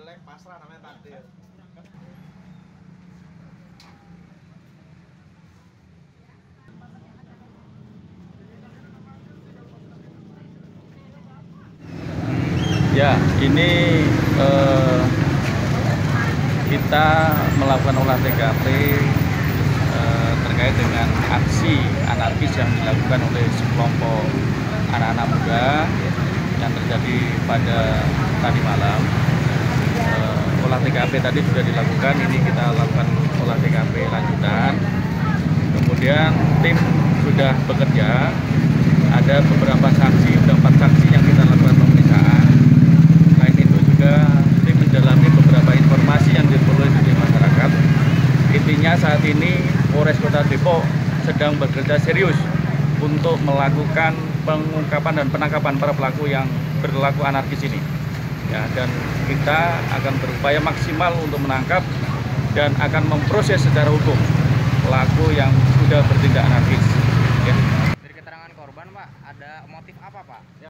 jelek pasrah namanya takdir. Ya, ini kita melakukan olah TKP terkait dengan aksi anarkis yang dilakukan oleh sekelompok anak-anak muda yang terjadi pada tadi malam. Olah TKP tadi sudah dilakukan, ini kita lakukan olah TKP lanjutan. Kemudian tim sudah bekerja, ada beberapa saksi, ada 4 saksi yang kita lakukan pemeriksaan. Selain itu juga tim mendalami beberapa informasi yang diperoleh dari masyarakat. Intinya saat ini Polres Kota Depok sedang bekerja serius untuk melakukan pengungkapan dan penangkapan para pelaku yang berlaku anarkis ini. Ya, dan kita akan berupaya maksimal untuk menangkap dan akan memproses secara hukum pelaku yang sudah bertindak anarkis. Ya. Dari keterangan korban, Pak, ada motif apa, Pak?